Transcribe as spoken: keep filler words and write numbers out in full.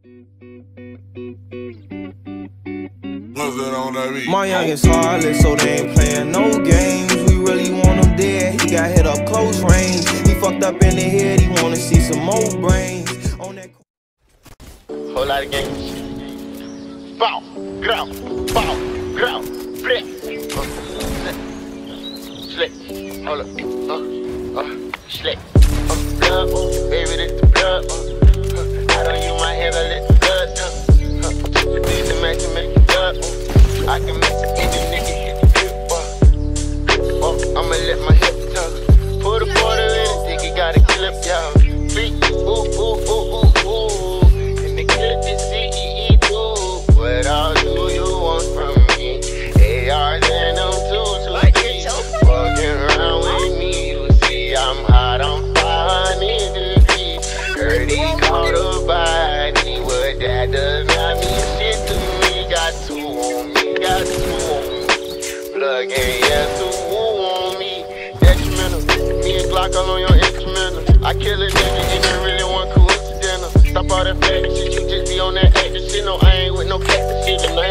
My youngest heartless, so they ain't playing no games. We really want him dead, he got hit up close range. He fucked up in the head, he wanna see some more brains. On that whole lot of games. Bow, growl, bow, growl, flip. Slick, hold up, uh, uh, slick. Uh, blood, uh, baby, this the blood. Uh, uh, I don't use my hand, I let the blood uh, uh, these the match to make the blood. Uh, I can make any nigga hit the grip. Uh, uh, I'ma let my hip tuck. Put a quarter in it, think he got a clip, y'all. Beat, ooh, ooh, ooh, ooh, ooh. And the clip is C E E too. What all do you want from me? A Rs and them two, two, three. Fucking around with me, you see I'm hot, I'm five hundred degrees. Heard he caught a body, what that does not mean shit to me. Got two on me, got two on me. Plug in, yeah, two on me. Detrimental, me and Glock all on your instrumental. I kill a nigga and it really one coincidental. Stop all that fake shit, you just be on that acting shit. No, I ain't with no cactus shit.